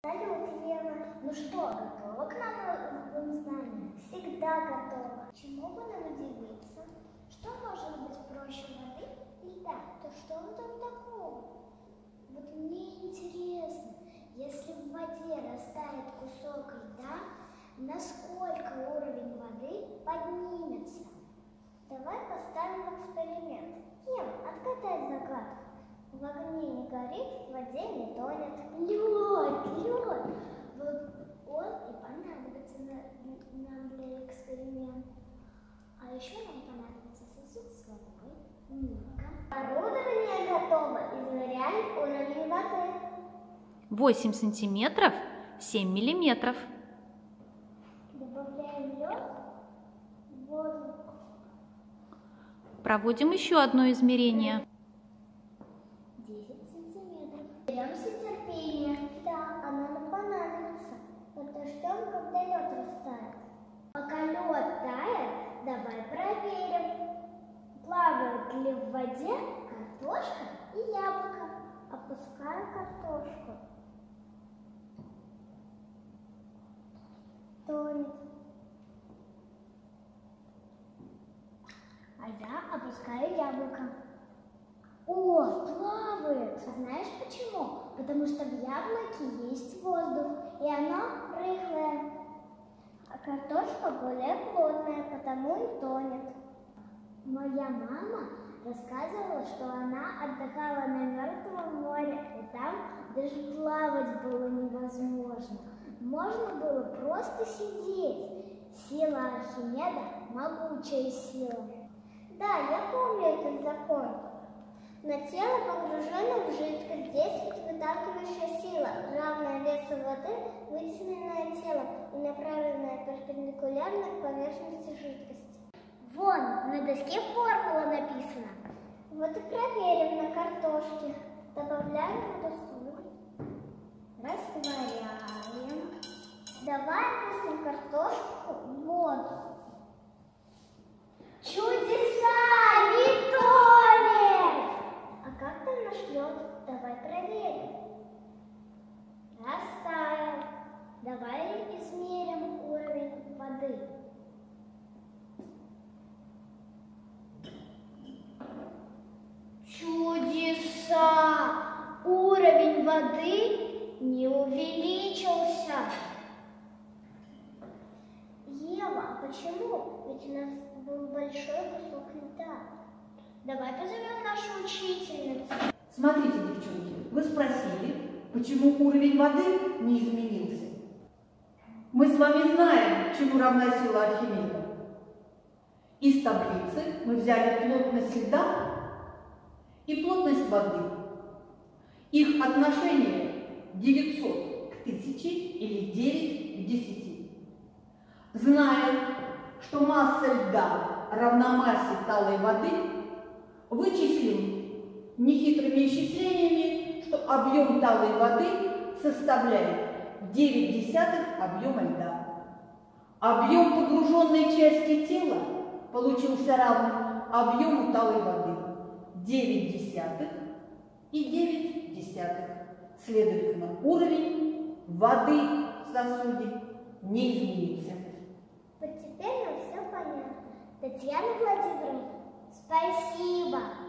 Салют, Ева. Ну что, готова к нам в знания? Всегда готова. Чему бы нам удивиться? Что может быть проще воды и льда? То что в этом такого? Вот мне интересно, если в воде растает кусок льда, насколько уровень воды поднимется? Давай поставим эксперимент. Ева, отгадай загадку. В огне не горит, в воде не тонет. Лед! Вот он и понадобится нам для эксперимента. А еще нам понадобится сосуд с водой, нитка. Оборудование готово. Измеряем уровень воды. 8 сантиметров, 7 миллиметров. Добавляем лед, воду. Проводим еще одно измерение. 10 сантиметров. Беремся терпение. Да, оно нам понадобится. Подождем, когда лед растает. Пока лед тает, давай проверим, плавает ли в воде картошка и яблоко. Опускаю картошку. Тонет. А я опускаю яблоко. О, плавает! А знаешь почему? Потому что в яблоке есть воздух, и оно рыхлое. А картошка более плотная, потому и тонет. Моя мама рассказывала, что она отдыхала на Мертвом море, и там даже плавать было невозможно. Можно было просто сидеть. Сила Архимеда – могучая сила. Да, я помню этот закон. На тело погружено в жидкость, действует выталкивающая сила, равная весу воды, вытесненное тело и направленное перпендикулярно к поверхности жидкости. Вон, на доске формула написана. Вот и проверим на картошке. Добавляем водосоль. Растворяем. Давай опустим картошку в воду. Чудеса! Не тонет! А как там наш лед? Давай проверим. Растаял. Давай измерим уровень воды. Чудеса! Уровень воды не увеличился. Ева, а почему? Ведь у нас был большой кусок льда. Давай позовем нашу учительницу. Смотрите, девчонки, вы спросили, почему уровень воды не изменился. Мы с вами знаем, чему равна сила Архимеда. Из таблицы мы взяли плотность льда и плотность воды. Их отношение 900 к 1000 или 9 к 10. Зная, что масса льда равна массе талой воды, вычислим нехитрыми исчислениями, что объем талой воды составляет 9 объема льда. Объем погруженной части тела получился равным объему талой воды 9 и 9 десятых. Следовательно, уровень воды в сосуде не изменится. Вот теперь нам все понятно. Татьяна Владимировна, спасибо!